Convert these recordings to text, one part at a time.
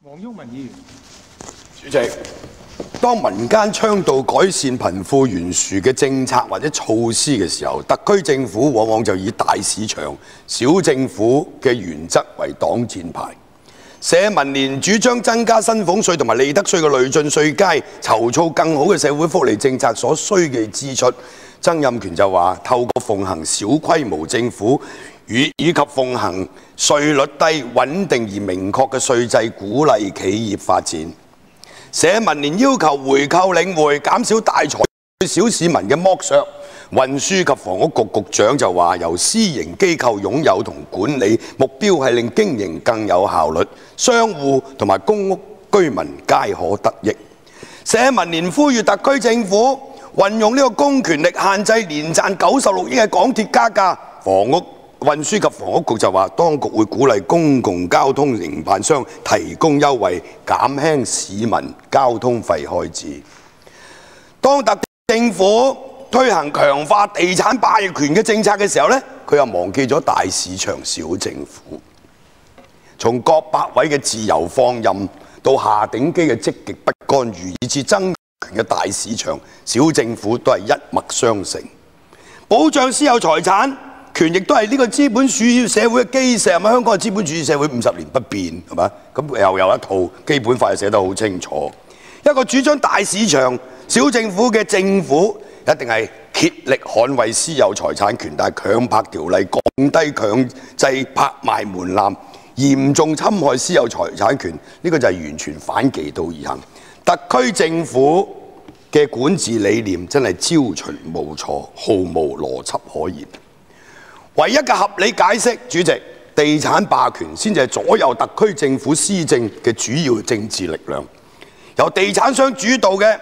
黃毓民議員， 主席，當民間倡導改善貧富懸殊嘅政策或者措施嘅時候，特區政府往往就以大市場、小政府嘅原則為擋箭牌。社民連主張增加薪俸稅同埋利得稅嘅累進稅階，籌措更好嘅社會福利政策所需嘅支出。曾蔭權就話，透過奉行小規模政府以及奉行稅率低、穩定而明確嘅稅制，鼓勵企業發展。社民連要求回購領匯，減少大財對小市民嘅剝削。運輸及房屋局局長就話，由私營機構擁有同管理，目標係令經營更有效率，商戶同埋公屋居民皆可得益。社民連呼籲特區政府運用呢個公權力限制年賺96億嘅港鐵加價。運輸及房屋局就話，當局會鼓勵公共交通營辦商提供優惠，減輕市民交通費開支。當特區政府推行強化地產霸權嘅政策嘅時候呢，佢又忘記咗大市場小政府。從葛百偉嘅自由放任到夏鼎基嘅積極不干預，以至曾蔭權嘅大市場小政府，都係一脈相承。保障私有財產權亦都係呢個資本主義社會嘅基石。香港嘅資本主義社會50年不變，係嘛？咁又有一套基本法寫得好清楚。一個主張大市場小政府嘅政府，一定係竭力捍衛私有財產權，但係強拍條例降低強制拍賣門檻，嚴重侵害私有財產權，呢個就係完全反其道而行。特區政府嘅管治理念真係招循無錯，毫無邏輯可言。唯一嘅合理解釋，主席，地產霸權先至係左右特區政府施政嘅主要政治力量。由地產商主導嘅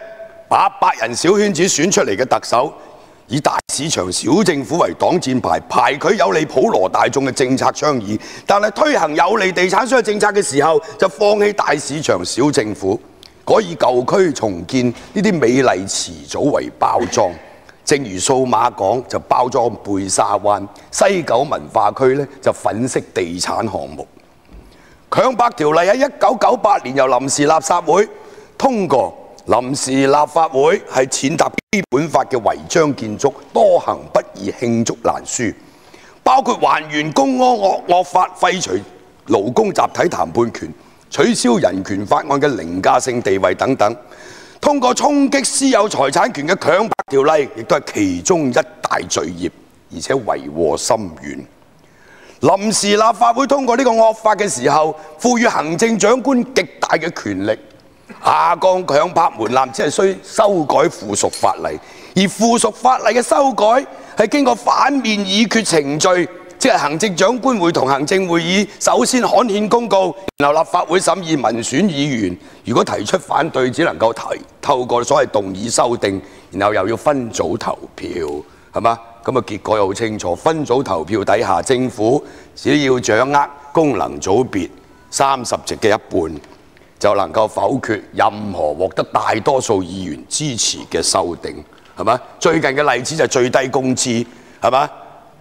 800人小圈子選出嚟嘅特首，以大市場小政府為擋箭牌，排拒有利普羅大眾嘅政策倡議，但係推行有利地產商嘅政策嘅時候，就放棄大市場小政府，改以舊區重建呢啲美麗詞組為包裝。正如數碼港就包裝貝沙灣，西九文化區呢就粉飾地產項目。強拍條例喺1998年由臨時立法會通過。臨時立法會係踐踏基本法嘅違章建築，多行不義罄竹難書，包括還原公安惡法、廢除勞工集體談判權、取消人權法案嘅凌駕性地位等等。通過衝擊私有財產權嘅強拍條例，亦都係其中一大罪孽，而且為禍深遠。臨時立法會通過呢個惡法嘅時候，賦予行政長官極大嘅權力。下降強拍門檻只係需修改附屬法例，而附屬法例嘅修改係經過反面議決程序，即係行政長官會同行政會議首先刊憲公告，然後立法會審議民選議員，如果提出反對，只能夠透過所謂動議修訂，然後又要分組投票，係嘛？咁啊結果又好清楚，分組投票底下，政府只要掌握功能組別30席嘅一半，就能夠否決任何獲得大多數議員支持嘅修訂，係嘛？最近嘅例子就係最低工資，係嘛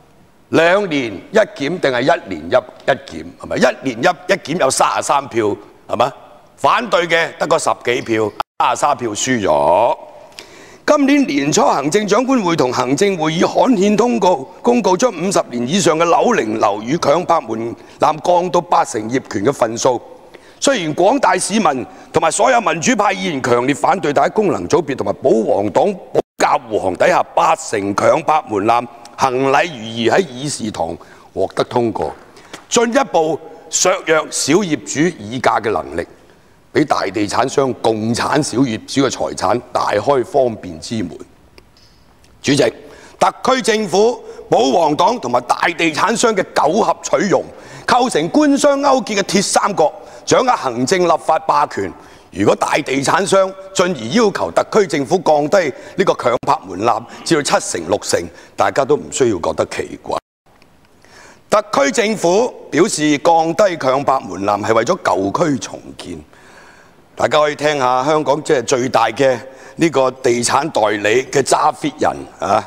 ？2年一檢定係1年一檢，係咪？1年一檢有33票，係嘛？反對嘅得個10幾票，33票輸咗。今年年初，行政長官會同行政會議刊憲公告將50年以上嘅樓齡樓宇強拍門檻降到8成業權嘅份數。雖然廣大市民同埋所有民主派議員強烈反對，但喺功能組別同埋保皇黨保駕護航底下，8成強拍門檻行禮如儀喺議事堂獲得通過，進一步削弱小業主議價嘅能力，俾大地產商共產小業主嘅財產大開方便之門。主席，特區政府、保皇黨同埋大地產商嘅九合取容，構成官商勾結嘅鐵三角，掌握行政立法霸權。如果大地產商進而要求特區政府降低呢個強拍門檻至到7成6成，大家都唔需要覺得奇怪。特區政府表示降低強拍門檻係為咗舊區重建。大家可以聽下香港即係最大嘅呢個地產代理嘅揸 fit 人啊！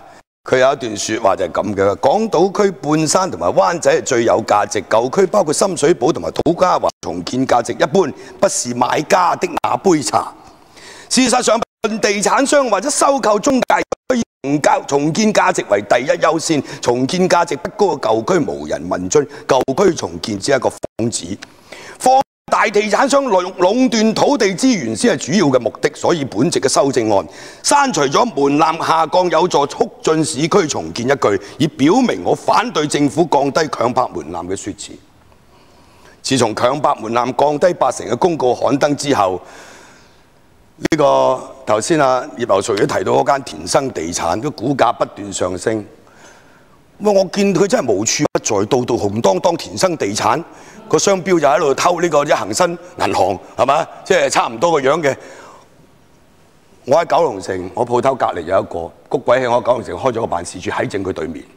佢有一段説話就係咁嘅，港島區半山同埋灣仔係最有價值，舊區包括深水埗同埋土瓜灣重建價值一般，不是買家的那杯茶。事實上，無論地產商或者收購中介，都以重建價值為第一優先。重建價值不高嘅舊區無人問津，舊區重建只係一個幌子。大地產商壟斷土地資源先係主要嘅目的，所以本席嘅修正案刪除咗門檻下降有助促進市區重建一句，以表明我反對政府降低強拍門檻嘅説辭。自從強拍門檻降低80%嘅公告刊登之後，呢個頭先葉劉淑儀提到嗰間田生地產嘅股價不斷上升。我見佢真係無處不在，到紅當當田生地產。個商標就喺度偷呢個恒生銀行係嘛，即係差唔多個樣嘅。我喺九龍城，我鋪頭隔離有一個谷鬼喺我九龍城開咗個辦事處喺正佢對面。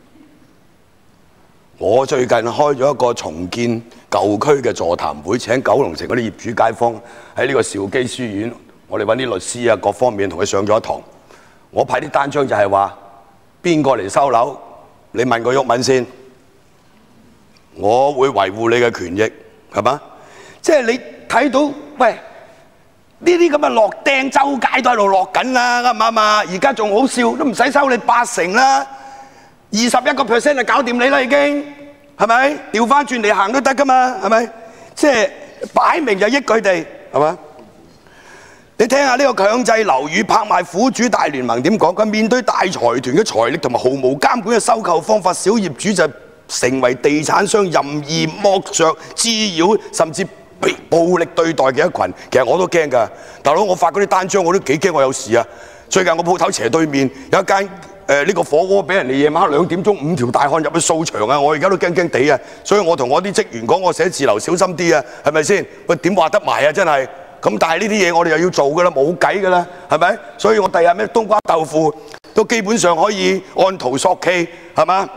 我最近開咗一個重建舊區嘅座談會，請九龍城嗰啲業主街坊喺呢個兆基書院，我哋揾啲律師啊各方面同佢上咗一堂。我派啲單張就係話邊個嚟收樓，你問個毓民先。我會維護你嘅權益，係嘛？即係你睇到，喂，呢啲咁嘅落釘，周街都喺度落緊啦，啱唔啱啊？而家仲好笑，都唔使收你80%啦，21% 就搞掂你啦，已經，係咪？調翻轉嚟行都得噶嘛，係咪？即係擺明就益佢哋，係嘛？你聽下呢個強制樓宇拍賣苦主大聯盟點講？佢面對大財團嘅財力同埋毫無監管嘅收購方法，小業主就成為地產商任意剝削、滋擾，甚至被暴力對待嘅一群。其實我都驚㗎，大佬，我發嗰啲單張我都幾驚我有事啊！最近我鋪頭斜對面有一間呢個火鍋，俾人哋夜晚2點鐘5條大漢入去掃場啊！我而家都驚驚地啊！所以我同我啲職員講，我寫字樓小心啲啊，係咪先？喂，點話得埋啊？真係咁，但係呢啲嘢我哋又要做㗎啦，冇計㗎啦，係咪？所以我第日咩冬瓜豆腐都基本上可以按圖索驥，係嘛？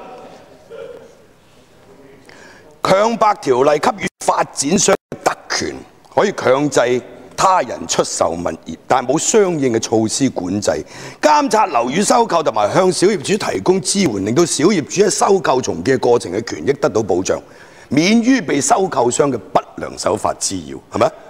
強拍條例給予發展商特權，可以強制他人出售物業，但冇相應嘅措施管制、監察樓宇收購同埋向小業主提供支援，令到小業主喺收購重建嘅過程嘅權益得到保障，免於被收購商嘅不良手法滋擾，係咪？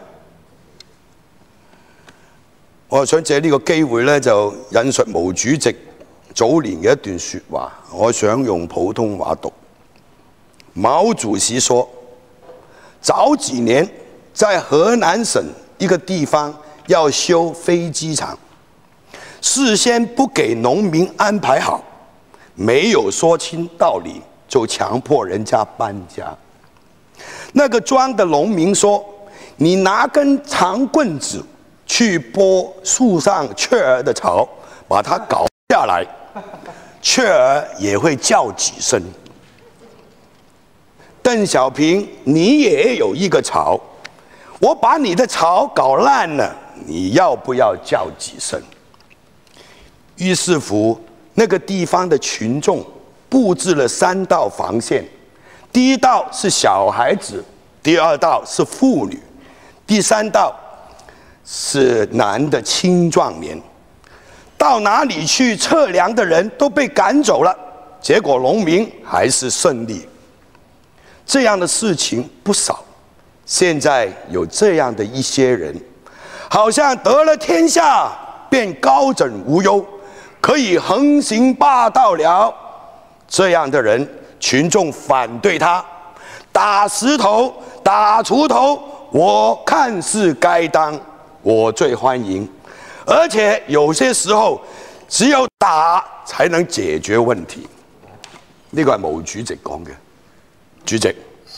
我想借呢個機會咧，就引述毛主席早年嘅一段説話，我想用普通話讀。毛主席說：早幾年在河南省一個地方要修飛機場，事先不給農民安排好，沒有說清道理，就強迫人家搬家。那個莊的農民說：你拿根長棍子去撥樹上雀兒的巢，把它搞下來，雀兒也會叫幾聲。鄧小平，你也有一個巢，我把你的巢搞爛了，你要不要叫幾聲？於是乎，那個地方的群眾佈置了3道防線，第一道是小孩子，第二道是婦女，第3道是男的青壯年。到哪裡去測量的人都被趕走了，結果農民還是勝利。這樣的事情不少，現在有這樣的一些人，好像得了天下便高枕無憂，可以橫行霸道了。這樣的人，群眾反對他，打石頭、打鋤頭，我看是該當，我最歡迎。而且有些時候，只有打才能解決問題。呢個係毛主席講嘅。主席，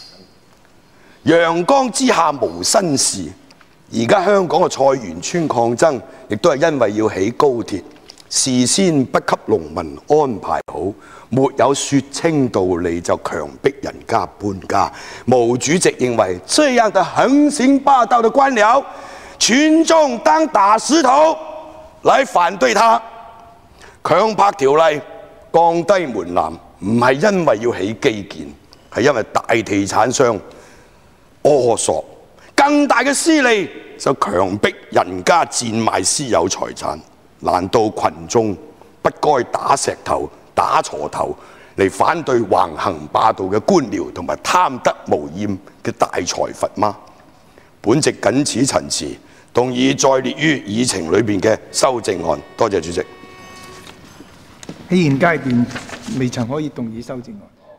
陽光之下無新事。而家香港嘅菜園村抗爭，亦都係因為要起高鐵，事先不給農民安排好，沒有説清道理就強迫人家搬家。毛主席認為，這樣的橫行霸道的官僚，群眾當打石頭來反對他。強拍條例降低門檻，唔係因為要起基建，係因為大地產商阿索，更大嘅私利就強迫人家賤賣私有財產。難道群眾不該打石頭、 打錯頭嚟反對橫行霸道嘅官僚同埋貪得無厭嘅大財閥嗎？本席謹此陳辭，動議載列於議程裏邊嘅修正案。多謝主席。 喺現階段未曾可以動議修正案。